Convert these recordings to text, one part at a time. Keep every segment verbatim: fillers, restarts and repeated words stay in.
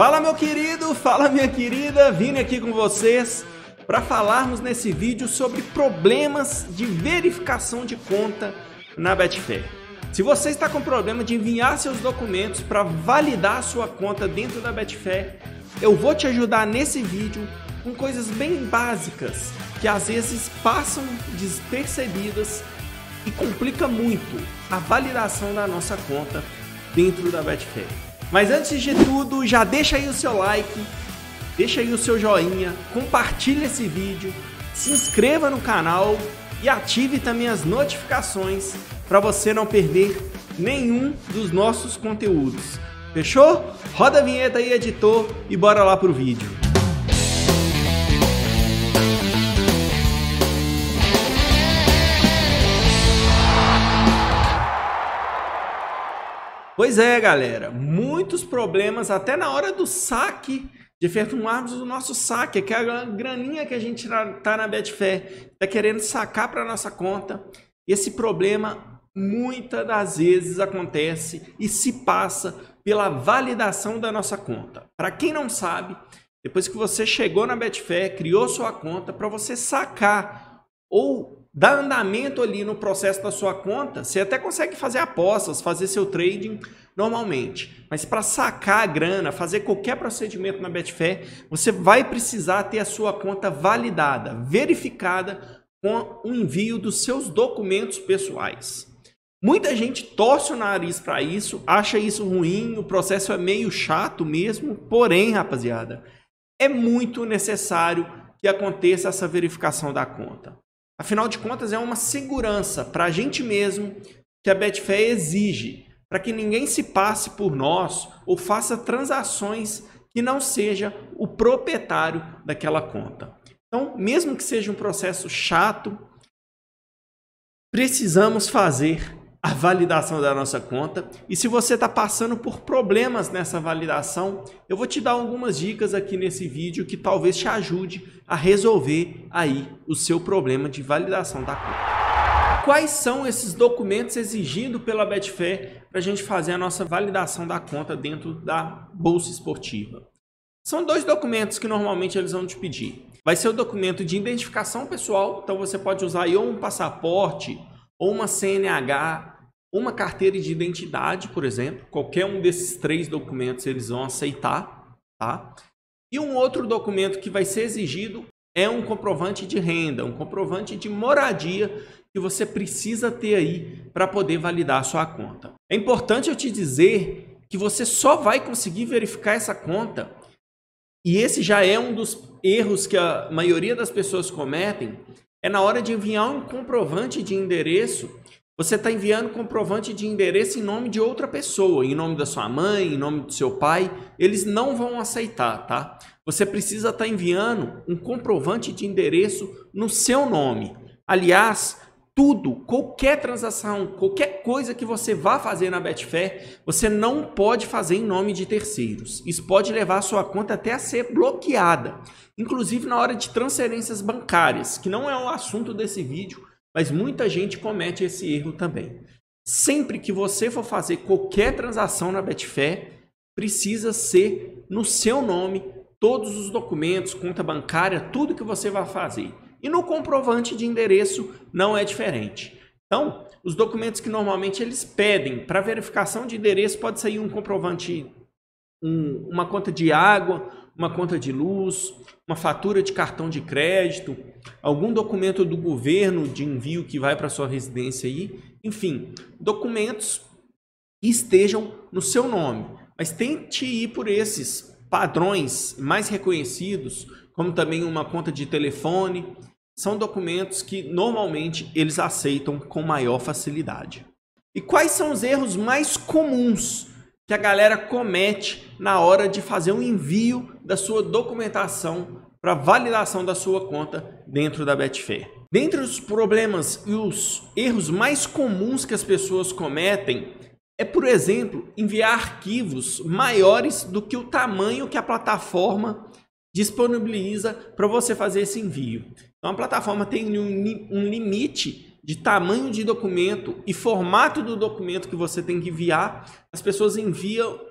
Fala meu querido, fala minha querida, vim aqui com vocês para falarmos nesse vídeo sobre problemas de verificação de conta na Betfair. Se você está com problema de enviar seus documentos para validar a sua conta dentro da Betfair, eu vou te ajudar nesse vídeo com coisas bem básicas que às vezes passam despercebidas e complica muito a validação da nossa conta dentro da Betfair. Mas antes de tudo, já deixa aí o seu like, deixa aí o seu joinha, compartilha esse vídeo, se inscreva no canal e ative também as notificações para você não perder nenhum dos nossos conteúdos. Fechou? Roda a vinheta aí, editor, e bora lá pro vídeo. Pois é, galera, muitos problemas até na hora do saque, de efetuarmos o nosso saque, que é a graninha que a gente tá na Betfair, tá querendo sacar para nossa conta. Esse problema muitas das vezes acontece e se passa pela validação da nossa conta. Para quem não sabe, depois que você chegou na Betfair, criou sua conta, para você sacar ou dar andamento ali no processo da sua conta, você até consegue fazer apostas, fazer seu trading normalmente. Mas para sacar a grana, fazer qualquer procedimento na Betfair, você vai precisar ter a sua conta validada, verificada com o envio dos seus documentos pessoais. Muita gente torce o nariz para isso, acha isso ruim, o processo é meio chato mesmo, porém, rapaziada, é muito necessário que aconteça essa verificação da conta. Afinal de contas, é uma segurança para a gente mesmo que a Betfair exige, para que ninguém se passe por nós ou faça transações que não seja o proprietário daquela conta. Então, mesmo que seja um processo chato, precisamos fazer a validação da nossa conta. E se você está passando por problemas nessa validação, eu vou te dar algumas dicas aqui nesse vídeo que talvez te ajude a resolver aí o seu problema de validação da conta. Quais são esses documentos exigidos pela Betfair para a gente fazer a nossa validação da conta dentro da bolsa esportiva? São dois documentos que normalmente eles vão te pedir. Vai ser o documento de identificação pessoal, então você pode usar aí ou um passaporte, ou uma C N H, uma carteira de identidade, por exemplo. Qualquer um desses três documentos eles vão aceitar, tá? E um outro documento que vai ser exigido é um comprovante de renda, um comprovante de moradia que você precisa ter aí para poder validar a sua conta. É importante eu te dizer que você só vai conseguir verificar essa conta, e esse já é um dos erros que a maioria das pessoas cometem, é na hora de enviar um comprovante de endereço, você está enviando comprovante de endereço em nome de outra pessoa, em nome da sua mãe, em nome do seu pai, eles não vão aceitar, tá? Você precisa estar enviando um comprovante de endereço no seu nome. Aliás, tudo, qualquer transação, qualquer coisa que você vá fazer na Betfair, você não pode fazer em nome de terceiros. Isso pode levar a sua conta até a ser bloqueada. Inclusive na hora de transferências bancárias, que não é o assunto desse vídeo, mas muita gente comete esse erro também. Sempre que você for fazer qualquer transação na Betfair, precisa ser no seu nome, todos os documentos, conta bancária, tudo que você vai fazer. E no comprovante de endereço não é diferente. Então, os documentos que normalmente eles pedem para verificação de endereço pode sair um comprovante, um, uma conta de água, uma conta de luz, uma fatura de cartão de crédito, algum documento do governo de envio que vai para sua residência aí, enfim, documentos que estejam no seu nome. Mas tente ir por esses padrões mais reconhecidos, como também uma conta de telefone. São documentos que normalmente eles aceitam com maior facilidade. E quais são os erros mais comuns que a galera comete na hora de fazer um envio da sua documentação para validação da sua conta dentro da Betfair? Dentre os problemas e os erros mais comuns que as pessoas cometem é, por exemplo, enviar arquivos maiores do que o tamanho que a plataforma disponibiliza para você fazer esse envio. Então a plataforma tem um, um limite de tamanho de documento e formato do documento que você tem que enviar. As pessoas enviam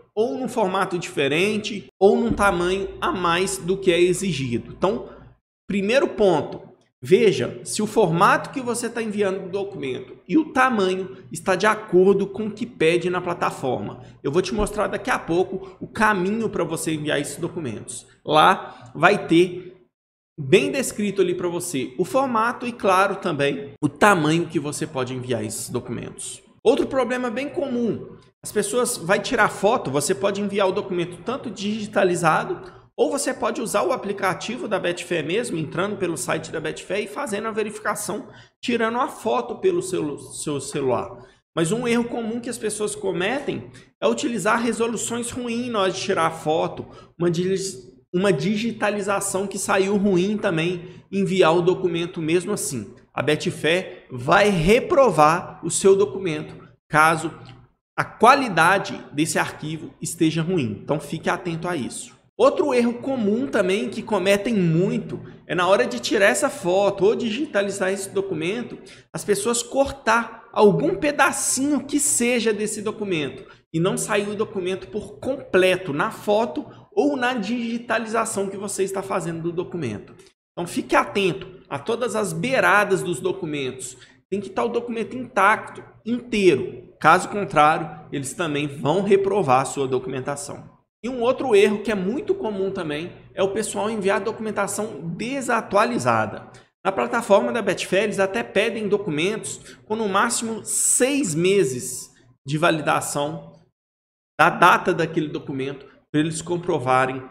ou num formato diferente, ou num tamanho a mais do que é exigido. Então, primeiro ponto, veja se o formato que você está enviando do documento e o tamanho está de acordo com o que pede na plataforma. Eu vou te mostrar daqui a pouco o caminho para você enviar esses documentos. Lá vai ter bem descrito ali para você o formato e, claro, também o tamanho que você pode enviar esses documentos. Outro problema bem comum, as pessoas vão tirar foto, você pode enviar o documento tanto digitalizado, ou você pode usar o aplicativo da Betfair mesmo, entrando pelo site da Betfair e fazendo a verificação, tirando a foto pelo seu, seu celular. Mas um erro comum que as pessoas cometem é utilizar resoluções ruins na hora de tirar a foto, uma, uma digitalização que saiu ruim também, enviar o documento mesmo assim. A Betfair vai reprovar o seu documento caso a qualidade desse arquivo esteja ruim. Então fique atento a isso. Outro erro comum também que cometem muito é na hora de tirar essa foto ou digitalizar esse documento, as pessoas cortar algum pedacinho que seja desse documento e não sair o documento por completo na foto ou na digitalização que você está fazendo do documento. Então fique atento a todas as beiradas dos documentos. Tem que estar o documento intacto, inteiro. Caso contrário, eles também vão reprovar a sua documentação. E um outro erro que é muito comum também é o pessoal enviar documentação desatualizada. Na plataforma da Betfair, eles até pedem documentos com no máximo seis meses de validação da data daquele documento para eles comprovarem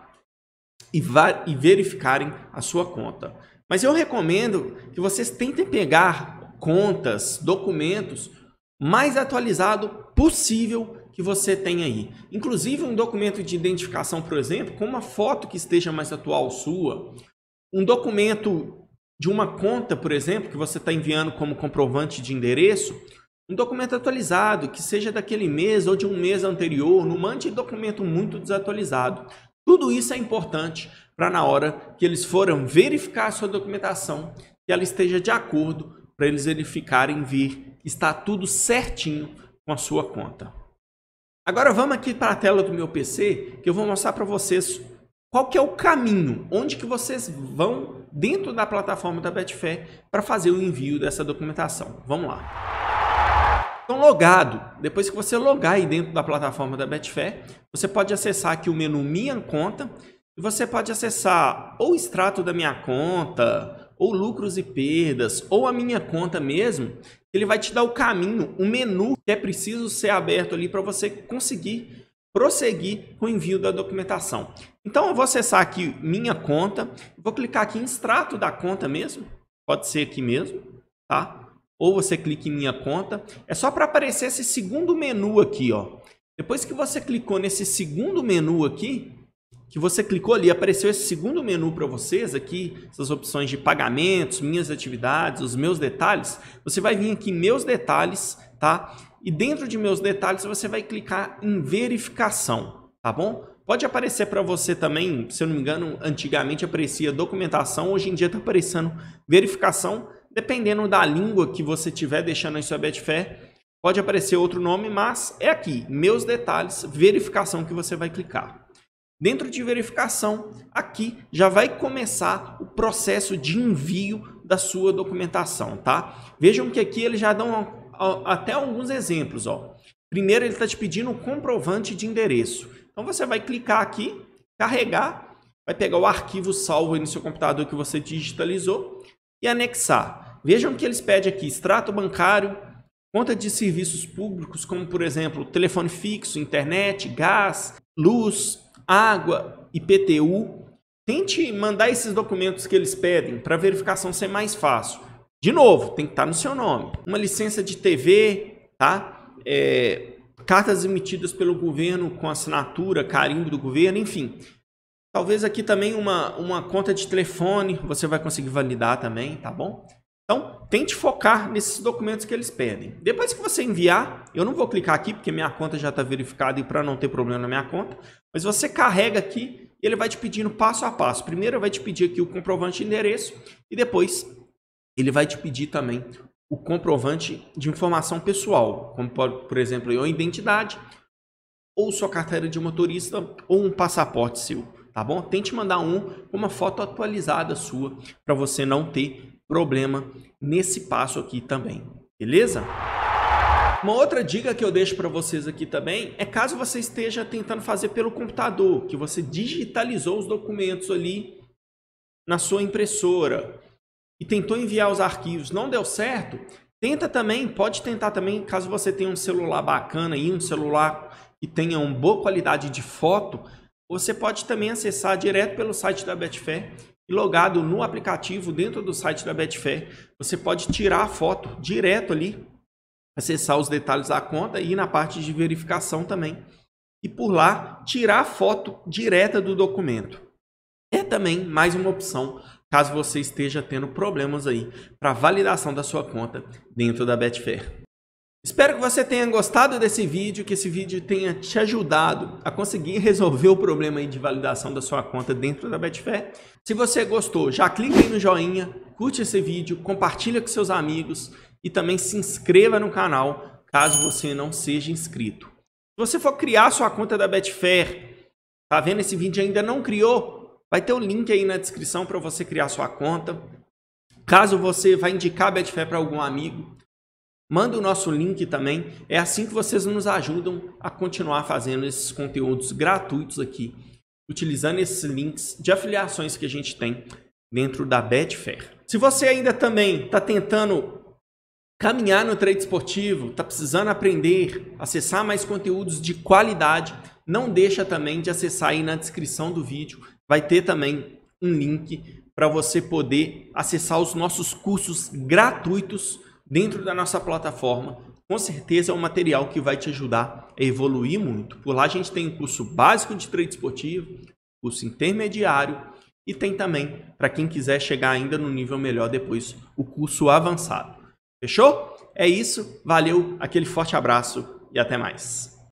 e, e verificarem a sua conta. Mas eu recomendo que vocês tentem pegar contas, documentos mais atualizado possível que você tem aí. Inclusive um documento de identificação, por exemplo, com uma foto que esteja mais atual sua, um documento de uma conta, por exemplo, que você está enviando como comprovante de endereço, um documento atualizado, que seja daquele mês ou de um mês anterior, não mande documento muito desatualizado. Tudo isso é importante para na hora que eles forem verificar a sua documentação, que ela esteja de acordo, para eles verificarem ver que está tudo certinho com a sua conta. Agora vamos aqui para a tela do meu P C, que eu vou mostrar para vocês qual que é o caminho, onde que vocês vão dentro da plataforma da Betfair para fazer o envio dessa documentação. Vamos lá. Então, logado, depois que você logar aí dentro da plataforma da Betfair, você pode acessar aqui o menu Minha Conta e você pode acessar ou o extrato da minha conta, ou lucros e perdas, ou a minha conta mesmo. Ele vai te dar o caminho, um menu que é preciso ser aberto ali para você conseguir prosseguir com o envio da documentação. Então eu vou acessar aqui minha conta, vou clicar aqui em extrato da conta mesmo, pode ser aqui mesmo, tá? Ou você clica em minha conta, é só para aparecer esse segundo menu aqui, ó. Depois que você clicou nesse segundo menu aqui, que você clicou ali, apareceu esse segundo menu para vocês aqui, essas opções de pagamentos, minhas atividades, os meus detalhes. Você vai vir aqui em meus detalhes, tá? E dentro de meus detalhes você vai clicar em verificação, tá bom? Pode aparecer para você também, se eu não me engano, antigamente aparecia documentação, hoje em dia está aparecendo verificação, dependendo da língua que você estiver deixando em sua Betfair, pode aparecer outro nome, mas é aqui, meus detalhes, verificação que você vai clicar. Dentro de verificação, aqui já vai começar o processo de envio da sua documentação, tá? Vejam que aqui eles já dão até alguns exemplos, ó. Primeiro ele está te pedindo um comprovante de endereço. Então você vai clicar aqui, carregar, vai pegar o arquivo salvo aí no seu computador que você digitalizou e anexar. Vejam que eles pedem aqui extrato bancário, conta de serviços públicos, como por exemplo, telefone fixo, internet, gás, luz, água, I P T U. Tente mandar esses documentos que eles pedem para a verificação ser mais fácil. De novo, tem que estar no seu nome. Uma licença de T V, tá? É, cartas emitidas pelo governo com assinatura, carimbo do governo, enfim. Talvez aqui também uma, uma conta de telefone, você vai conseguir validar também, tá bom? Então, tente focar nesses documentos que eles pedem. Depois que você enviar, eu não vou clicar aqui porque minha conta já está verificada e para não ter problema na minha conta, mas você carrega aqui e ele vai te pedindo passo a passo. Primeiro ele vai te pedir aqui o comprovante de endereço e depois ele vai te pedir também o comprovante de informação pessoal, como por, por exemplo, a identidade ou sua carteira de motorista ou um passaporte seu, tá bom? Tente mandar um com uma foto atualizada sua para você não ter problema nesse passo aqui também, beleza? Uma outra dica que eu deixo para vocês aqui também é caso você esteja tentando fazer pelo computador, que você digitalizou os documentos ali na sua impressora e tentou enviar os arquivos, não deu certo, tenta também, pode tentar também, caso você tenha um celular bacana aí, um celular que tenha uma boa qualidade de foto, você pode também acessar direto pelo site da Betfair e logado no aplicativo dentro do site da Betfair, você pode tirar a foto direto ali, acessar os detalhes da conta e ir na parte de verificação também. E por lá, tirar a foto direta do documento. É também mais uma opção, caso você esteja tendo problemas aí para validação da sua conta dentro da Betfair. Espero que você tenha gostado desse vídeo, que esse vídeo tenha te ajudado a conseguir resolver o problema aí de validação da sua conta dentro da Betfair. Se você gostou, já clica aí no joinha, curte esse vídeo, compartilha com seus amigos e também se inscreva no canal, caso você não seja inscrito. Se você for criar sua conta da Betfair, tá vendo esse vídeo e ainda não criou, vai ter o link aí na descrição para você criar sua conta. Caso você vai indicar a Betfair para algum amigo, manda o nosso link também. É assim que vocês nos ajudam a continuar fazendo esses conteúdos gratuitos aqui, utilizando esses links de afiliações que a gente tem dentro da Betfair. Se você ainda também está tentando caminhar no trade esportivo, está precisando aprender, acessar mais conteúdos de qualidade, não deixa também de acessar aí na descrição do vídeo. Vai ter também um link para você poder acessar os nossos cursos gratuitos dentro da nossa plataforma. Com certeza é um material que vai te ajudar a evoluir muito. Por lá a gente tem um curso básico de trade esportivo, curso intermediário e tem também, para quem quiser chegar ainda no nível melhor depois, o curso avançado. Fechou? É isso, valeu, aquele forte abraço e até mais.